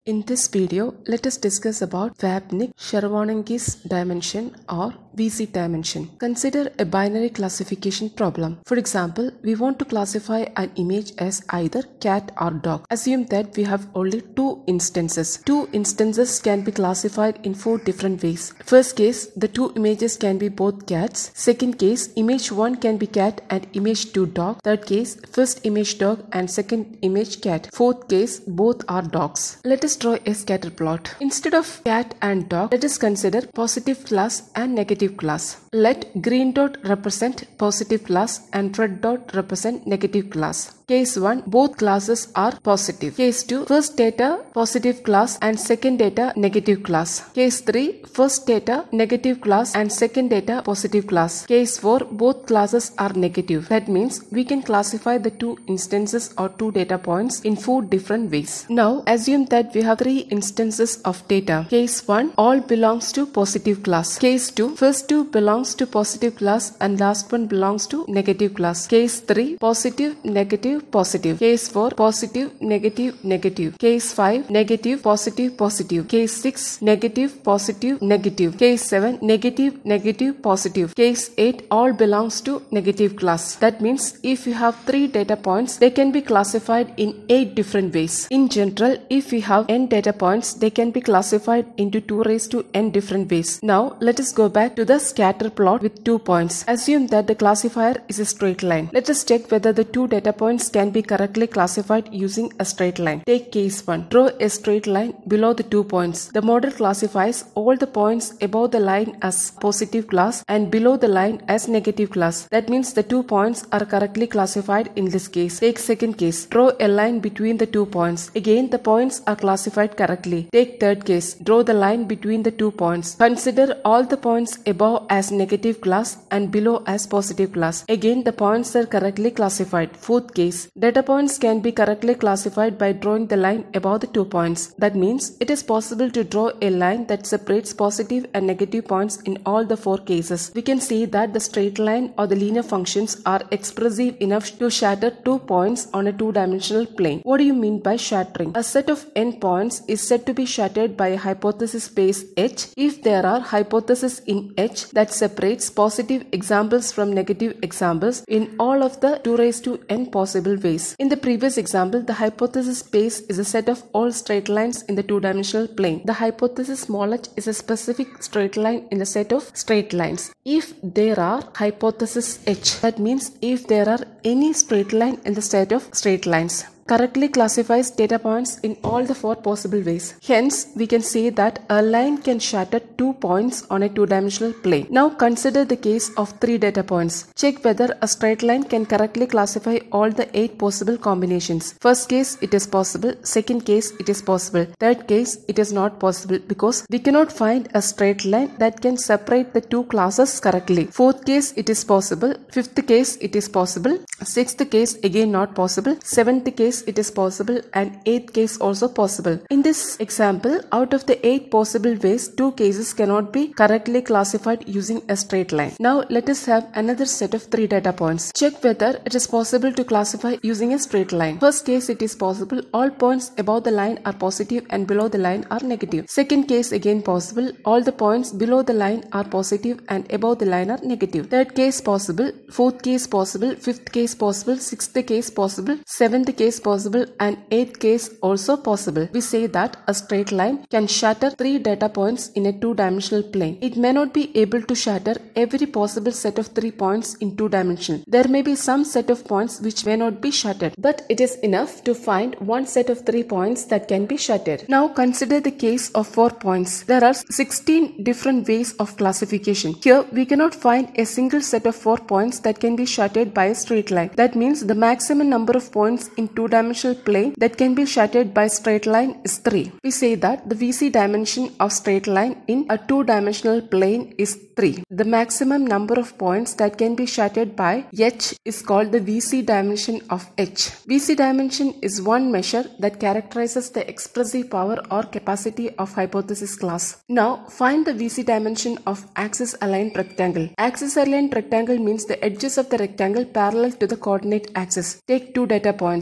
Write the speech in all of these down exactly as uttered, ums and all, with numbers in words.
In this video, let us discuss about Vapnik-Chervonenkis dimension or V C dimension. Consider a binary classification problem. For example, we want to classify an image as either cat or dog. Assume that we have only two instances. Two instances can be classified in four different ways. First case, the two images can be both cats. Second case, image one can be cat and image two dog. Third case, first image dog and second image cat. Fourth case, both are dogs. Let us draw a scatter plot. Instead of cat and dog, let us consider positive class and negative class. Let green dot represent positive class and red dot represent negative class. Case one, both classes are positive. Case two, first data positive class and second data negative class. Case three, first data negative class and second data positive class. Case four, both classes are negative. That means we can classify the two instances or two data points in four different ways. Now assume that we have three instances of data. Case one, all belongs to positive class. Case two, first two belongs to positive class and last one belongs to negative class. Case three, positive, negative, positive. Case four, positive, negative, negative. Case five, negative, positive, positive. Case six, negative, positive, negative. Case seven, negative, negative, positive. Case eight, all belongs to negative class. That means if you have three data points, they can be classified in eight different ways. In general, if we have n data points, they can be classified into two raised to n different ways. Now let us go back to the scatter plot with two points. Assume that the classifier is a straight line. Let us check whether the two data points can be correctly classified using a straight line. Take case one. Draw a straight line below the two points. The model classifies all the points above the line as positive class and below the line as negative class. That means the two points are correctly classified in this case. Take second case. Draw a line between the two points. Again, the points are classified correctly. Take third case. Draw the line between the two points. Consider all the points above as negative class and below as positive class. Again, the points are correctly classified. Fourth case. Data points can be correctly classified by drawing the line above the two points. That means it is possible to draw a line that separates positive and negative points in all the four cases. We can see that the straight line or the linear functions are expressive enough to shatter two points on a two-dimensional plane. What do you mean by shattering? A set of n points is said to be shattered by a hypothesis space H if there are hypotheses in H that separates positive examples from negative examples in all of the two raised to n possible ways. In the previous example, the hypothesis space is a set of all straight lines in the two-dimensional plane. The hypothesis small h is a specific straight line in the set of straight lines. If there are hypothesis H, that means if there are any straight line in the set of straight lines, correctly classifies data points in all the four possible ways. Hence, we can say that a line can shatter two points on a two-dimensional plane. Now consider the case of three data points. Check whether a straight line can correctly classify all the eight possible combinations. First case, it is possible. Second case, it is possible. Third case, it is not possible because we cannot find a straight line that can separate the two classes correctly. Fourth case, it is possible. Fifth case, it is possible. Sixth case, again not possible. Seventh case, it is possible, and eighth case also possible. In this example, out of the eight possible ways, two cases cannot be correctly classified using a straight line. Now let us have another set of three data points. Check whether it is possible to classify using a straight line. First case, it is possible. All points above the line are positive and below the line are negative. Second case, again possible. All the points below the line are positive and above the line are negative. Third case possible. Fourth case possible. Fifth case possible. Sixth case possible. Seventh case possible, and eighth case also possible. We say that a straight line can shatter three data points in a two-dimensional plane. It may not be able to shatter every possible set of three points in two dimensions. There may be some set of points which may not be shattered, but it is enough to find one set of three points that can be shattered. Now consider the case of four points. There are sixteen different ways of classification. Here we cannot find a single set of four points that can be shattered by a straight line. That means the maximum number of points in two-dimensional plane that can be shattered by straight line is three. We say that the V C dimension of straight line in a two-dimensional plane is three. The maximum number of points that can be shattered by H is called the V C dimension of H. V C dimension is one measure that characterizes the expressive power or capacity of hypothesis class. Now find the V C dimension of axis-aligned rectangle. Axis-aligned rectangle means the edges of the rectangle parallel to the coordinate axis. Take two data points. We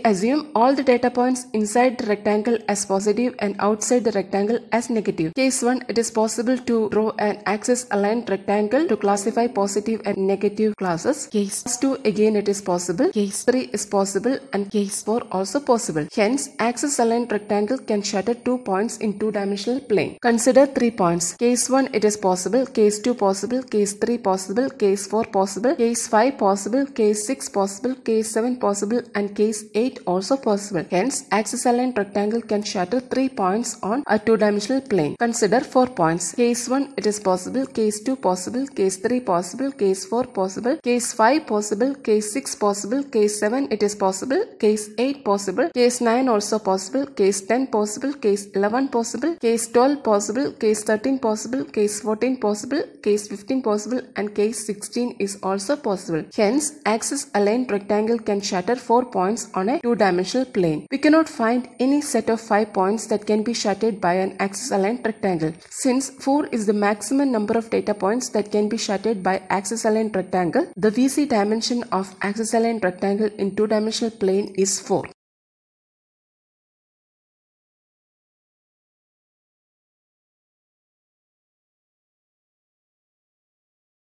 assume all the data points inside the rectangle as positive and outside the rectangle as negative. Case one, it is possible to draw an axis aligned rectangle to classify positive and negative classes. Case two, again it is possible. Case three is possible and case four also possible. Hence, axis aligned rectangle can shatter two points in two-dimensional plane. Consider three points. Case one, it is possible. Case two possible. Case three possible. Case four possible. Case five possible. Case six possible. Case seven possible and case eight also possible. Hence, axis aligned rectangle can shatter three points on a two-dimensional plane. Consider four points. Case one, it is possible. Case two possible. Case three possible. Case four possible. Case five possible. Case six possible. Case seven, it is possible. Case eight possible. Case nine also possible. Case ten possible. Case eleven possible. Case twelve possible. Case thirteen possible. Case fourteen possible. Case fifteen possible and case sixteen is also possible. Hence, axis aligned rectangle can shatter four points on a two-dimensional plane. We cannot find any set of five points that can be shattered by an axis aligned rectangle. Since four is the maximum number of data points that can be shattered by axis aligned rectangle, the V C dimension of axis aligned rectangle in two-dimensional plane is four.